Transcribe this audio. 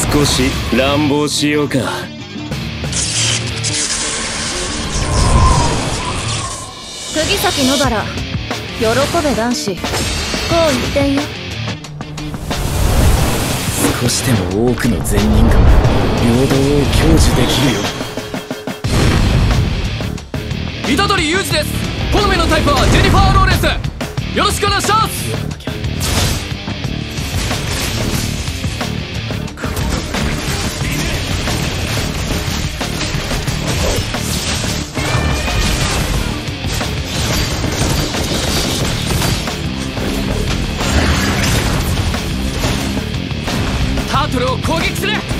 少し乱暴しようか。 釘崎野原、喜べ男子、こう一点よ。 少しでも多くの善人が平等を享受できるよ。 虎杖裕二です。好みのタイプはジェニファー・ローレンス。よろしくお願いします。タートルを攻撃する。